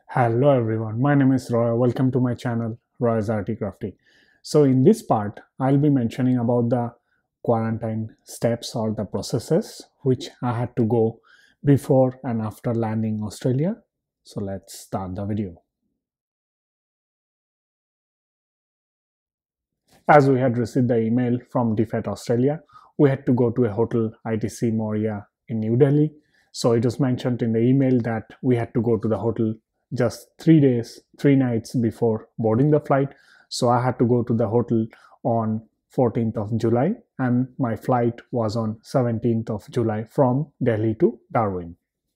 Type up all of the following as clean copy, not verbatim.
Hello everyone, my name is Roy. Welcome to my channel Roy's Arty Crafty. So in this part, I'll be mentioning about the quarantine steps or the processes which I had to go before and after landing Australia. So let's start the video. As we had received the email from DFAT Australia, we had to go to a hotel ITC Moria in New Delhi. So it was mentioned in the email that we had to go to the hotel just 3 days, 3 nights before boarding the flight. So I had to go to the hotel on 14th of July and my flight was on 17th of July from Delhi to Darwin.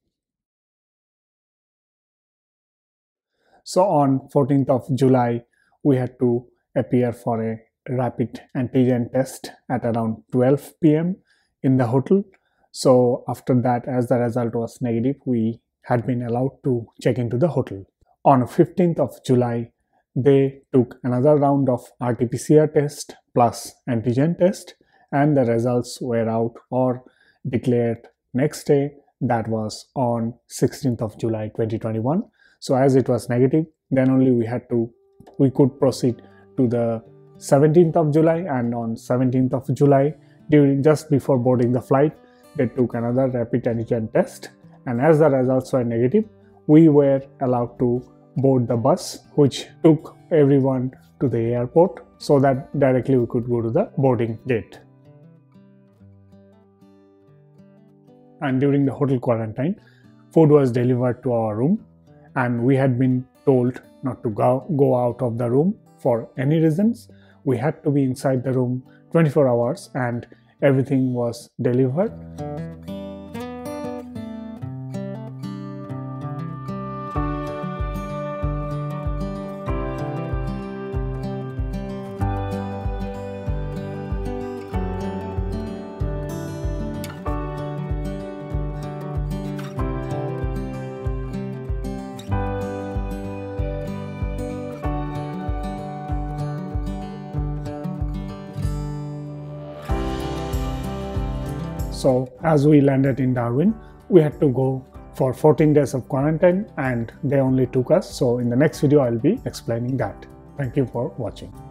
So on 14th of July, we had to appear for a rapid antigen test at around 12 p.m. in the hotel. So after that, as the result was negative, we had been allowed to check into the hotel. On 15th of July, they took another round of RT-PCR test plus antigen test, and the results were out or declared next day, that was on 16th of July 2021. So as it was negative, then only we could proceed to the 17th of July, and on 17th of July, just before boarding the flight, they took another rapid antigen test, and as the results were negative, we were allowed to board the bus which took everyone to the airport so that directly we could go to the boarding gate. And during the hotel quarantine, food was delivered to our room, and we had been told not to go out of the room for any reasons. We had to be inside the room 24 hours and everything was delivered. So as we landed in Darwin, we had to go for 14 days of quarantine and they only took us. So in the next video, I'll be explaining that. Thank you for watching.